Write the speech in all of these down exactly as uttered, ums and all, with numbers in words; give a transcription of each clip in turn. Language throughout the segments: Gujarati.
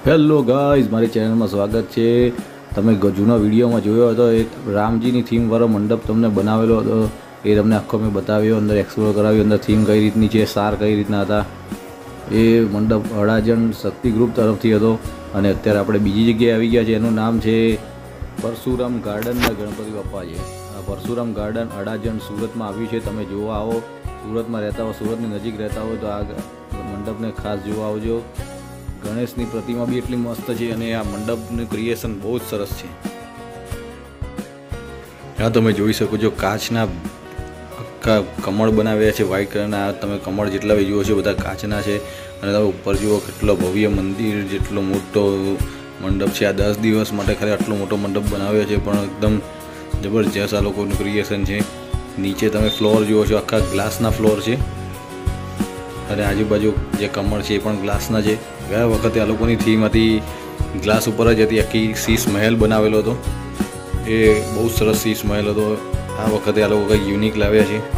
હેલો ગાઈઝ, મારી ચેનલમાં સ્વાગત છે। તમે જૂના વિડીયોમાં જોયો હતો એક રામજીની થીમવાળો મંડપ તમને બનાવેલો હતો, એ તમને આખો મેં બતાવ્યો, અંદર એક્સપ્લોર કરાવ્યો, અંદર થીમ કઈ રીતની છે, સાર કઈ રીતના હતા। એ મંડપ અડાજણ શક્તિ ગ્રુપ તરફથી હતો અને અત્યારે આપણે બીજી જગ્યાએ આવી ગયા છે। એનું નામ છે પરશુરામ ગાર્ડનના ગણપતિ બાપ્પા છે। આ પરશુરામ ગાર્ડન અડાજણ સુરતમાં આવ્યું છે। તમે જોવા આવો, સુરતમાં રહેતા હો, સુરતની નજીક રહેતા હોય તો આ મંડપને ખાસ જોવા આવજો। ગણેશની પ્રતિમા બી એટલી મસ્ત છે અને આ મંડપનું ક્રિએશન બહુ જ સરસ છે। આ તમે જોઈ શકો છો, કાચના આખા કમળ બનાવ્યા છે, વ્હાઇટ કલરના। તમે કમળ જેટલા બી જુઓ છો બધા કાચના છે અને તમે ઉપર જુઓ કેટલો ભવ્ય મંદિર જેટલો મોટો મંડપ છે। આ દસ દિવસ માટે ખાલી આટલો મોટો મંડપ બનાવ્યો છે, પણ એકદમ જબરજસ્ત આ લોકોનું ક્રિએશન છે। નીચે તમે ફ્લોર જુઓ છો, આખા ગ્લાસના ફ્લોર છે અને આજુબાજુ જે કમળ છે એ પણ ગ્લાસના છે। ગયા વખતે આ લોકોની થીમ હતી ગ્લાસ ઉપર જ હતી, આખી શીશ મહેલ બનાવેલો હતો, એ બહુ સરસ શીશ મહેલ હતો। આ વખતે આ લોકો કંઈક યુનિક લાવ્યા છે।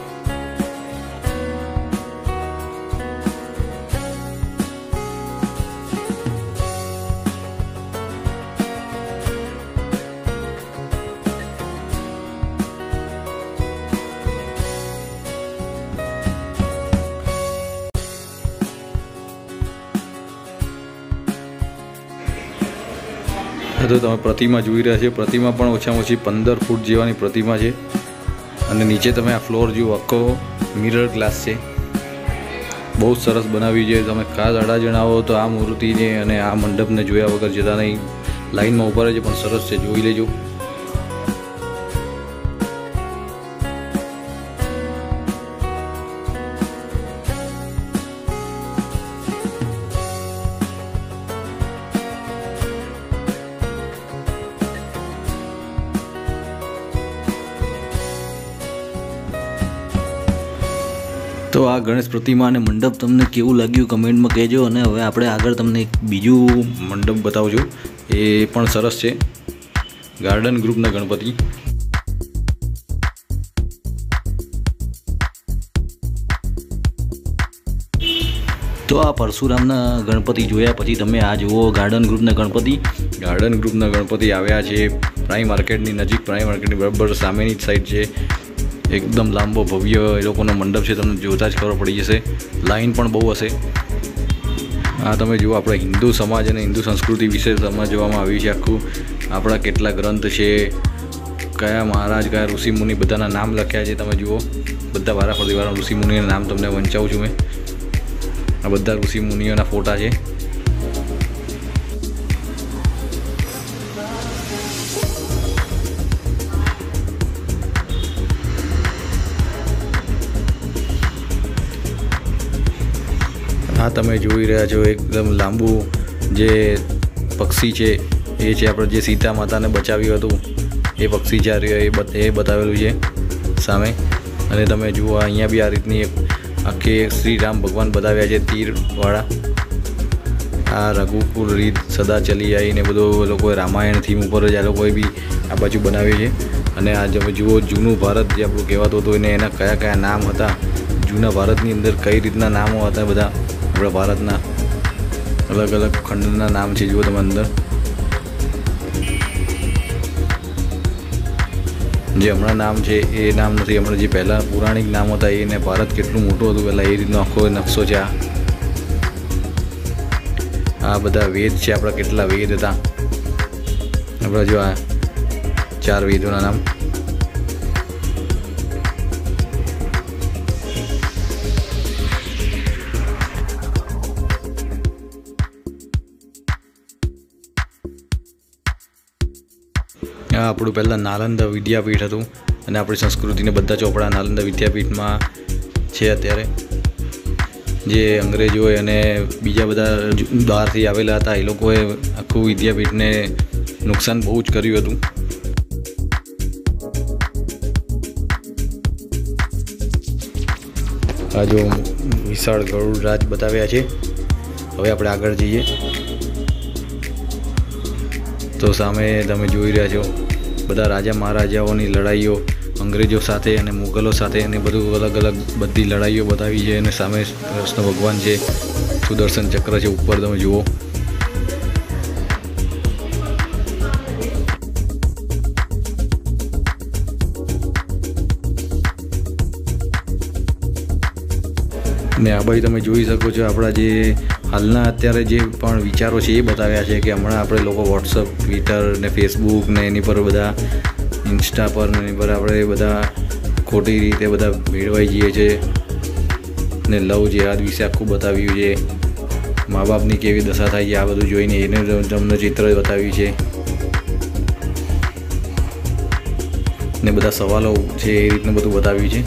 तो તમે પ્રતિમા જોઈ રહ્યા છો, પ્રતિમા પણ ઓછામાં ઓછી પંદર ફૂટ જેવાની પ્રતિમા છે અને નીચે તમે આ ફ્લોર જુઓ, આખો મિરર ગ્લાસ છે, બહુ સરસ બનાવી છે। તમે ખાસ અડાજણ આવો તો આ મૂર્તિને અને આ મંડપને જોયા વગર જતા નહીં। લાઇનમાં ઊભા રહે છે પણ સરસ છે, જોઈ લેજો। तो आ गणेश प्रतिमा ने मंडप तमने केवुं लाग्युं कमेंट में कहेजो। અને હવે આપણે આગળ તમને એક બીજું મંડપ બતાવજો, એ પણ સરસ છે, ગાર્ડન ગ્રુપના ગણપતિ। તો આ પરશુરામના ગણપતિ જોયા પછી તમે આ જુઓ ગાર્ડન ગ્રુપના ગણપતિ। ગાર્ડન ગ્રુપના ગણપતિ આવ્યા છે પ્રાઇમ માર્કેટની નજીક, પ્રાઇમ માર્કેટની બરાબર સામેની જ સાઈડ છે। एकदम लांबो भव्य ए लोकोनो मंडप छे, तमने जोता ज खबर पड़ी जशे। लाइन पण बहु हशे। आ तमे जुओ, आपणा हिंदू समाज अने हिंदू संस्कृति विषे समजवामां आव्युं छे आखुं। आपणा केटला ग्रंथ छे, कया महाराज कया ऋषि मुनि बधाना नाम लख्या छे। तमे जुओ, बधा वाराफरतीवाळा ऋषि मुनिना नाम तमने वंचावुं छुं मैं। आ बधा ऋषि मुनिओना फोटा छे। आ तमे जोई रह्या छो एकदम लांबू जे पक्षी छे, ए छे आपणे जे सीता माताने बचाव्युं हतुं ए पक्षी छे। ए बतावेलुं छे सामे। अने तमे जुओ, अहींया बी आ रीतनी आखे श्री राम भगवान बताव्या छे तीरवाळा। आ रघुकुल रीत सदा चली आई ने बधुं लोकोए रामायण थीम उपर ज आ लोकोए बी आ बाजु बनाव्युं छे। अने आ तमे जुओ, जूनुं भारत जे आपणुं कहेवातुं हतुं एने एना कया कया नाम हता, जूना भारतनी अंदर कई रीतना नामो हता, बधा अपना भारतना अलग अलग खंडना नाम है। जुओ तमे अंदर जे हमणां नाम है ए नाम नहीं, हमणां जे पहला पौराणिक नाम था एने भारत केटलुं मोटुं हतुं पहला ए रीतनो आखो नक्शो है। आ बधा वेद है, आपणा केटला वेद हता, आपणा जो आ चार वेदोना नाम। आ આપણું પહેલાં નાલંદા વિદ્યાપીઠ હતું અને આપણી સંસ્કૃતિને બધા ચોપડા નાલંદા વિદ્યાપીઠમાં છે અત્યારે। જે અંગ્રેજોએ અને બીજા બધા બહારથી આવેલા હતા એ લોકોએ આખું વિદ્યાપીઠને નુકસાન બહુ જ કર્યું હતું। આ જો વિશાળ ગરુડરાજ બતાવ્યા છે। હવે આપણે આગળ જઈએ તો સામે તમે જોઈ રહ્યા છો બધા રાજા મહારાજાઓની લડાઈઓ અંગ્રેજો સાથે અને મુગલો સાથે અને બધું અલગ અલગ બધી લડાઈઓ બતાવી છે। અને સામે કૃષ્ણ ભગવાન છે, સુદર્શન ચક્ર છે ઉપર તમે જુઓ। ને આ બાજુ તમે જોઈ શકો છો આપણા જે હાલના અત્યારે જે પણ વિચારો છે એ બતાવ્યા છે કે હમણાં આપણે લોકો વોટ્સઅપ, ટ્વિટર ને ફેસબુક ને એની પર બધા ઇન્સ્ટા પર ને એની પર આપણે બધા ખોટી રીતે બધા ભેળવાઈ જઈએ છીએ ને લવ જેહાદ વિશે આખું બતાવ્યું છે. મા બાપની કેવી દશા થાય છે આ બધું જોઈને એને તમને ચિત્ર બતાવ્યું છે ને બધા સવાલો છે એ રીતનું બધું બતાવ્યું છે.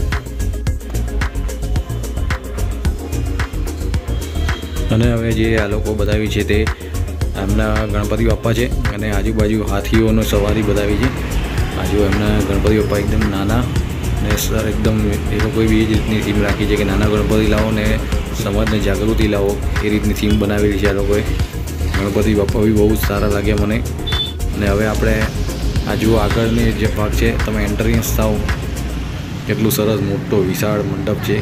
અને હવે જે આ લોકો બતાવી છે તે એમના ગણપતિ બાપ્પા છે અને આજુબાજુ હાથીઓનો સવારી બતાવી છે. આજુ એમના ગણપતિ બાપ્પા એકદમ નાના ને સર એકદમ એ લોકોએ બી એ જ રીતની થીમ રાખી છે કે નાના ગણપતિ લાવો ને સમાજને જાગૃતિ લાવો એ રીતની થીમ બનાવેલી છે આ લોકોએ. ગણપતિ બાપ્પા બી બહુ જ સારા લાગ્યા મને. અને હવે આપણે આ જુઓ આગળની જે ભાગ છે તમે એન્ટ્રન્સ થાવ કેટલું સરસ મોટો વિશાળ મંડપ છે.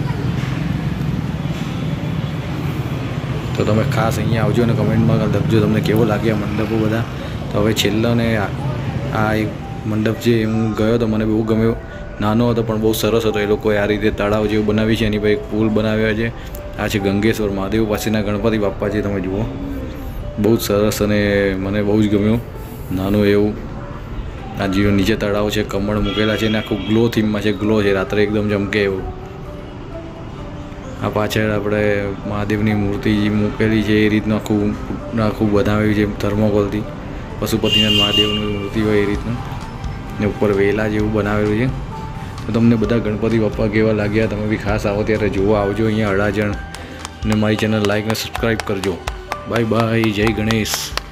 તો તમે ખાસ અહીંયા આવજો અને કમેન્ટમાં લખજો તમને કેવો લાગ્યા મંડપો બધા. તો હવે છેલ્લો ને આ એક મંડપ છે હું ગયો તો મને બહુ ગમ્યો. નાનો હતો પણ બહુ સરસ હતો. એ લોકોએ આ રીતે તળાવ જેવું બનાવી છે એની પર એક પુલ બનાવ્યા છે. આ છે ગંગેશ્વર મહાદેવ પાસેના ગણપતિ બાપ્પા છે તમે જુઓ બહુ જ સરસ અને મને બહુ જ ગમ્યું. નાનું એવું આ જીવ નીચે તળાવ છે, કમળ મૂકેલા છે ને આખું ગ્લો થીમમાં છે. ગ્લો છે રાત્રે એકદમ ચમકે એવું. આ પાછળ આપણે મહાદેવની મૂર્તિ મૂકેલી છે એ રીતનું આખું આખું બનાવ્યું છે થર્મોકોલથી. પશુપતિનાથ મહાદેવની મૂર્તિ હોય એ રીતનું ને ઉપર વેલા જેવું બનાવેલું છે. તો તમને બધા ગણપતિ બાપ્પા કેવા લાગ્યા તમે બી ખાસ આવો ત્યારે જોવા આવજો અહીંયા અડાજણ. ને મારી ચેનલ લાઈક અને સબસ્ક્રાઈબ કરજો. Bye bye. જય ગણેશ.